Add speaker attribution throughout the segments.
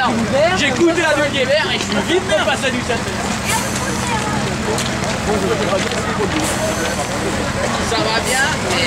Speaker 1: J'ai goûté la deuxième verre et je suis vite repassé du 7 Ça va bien.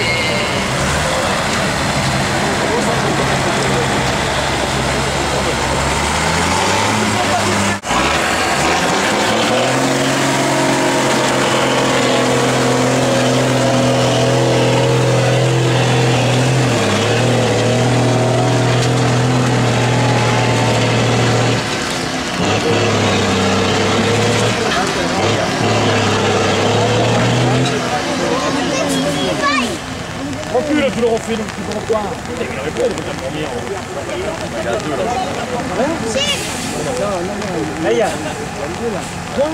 Speaker 2: Recule, tu le refais le plus grand coin. Il avait pas de la première. Il y a deux là. Là, il y a. Quoi?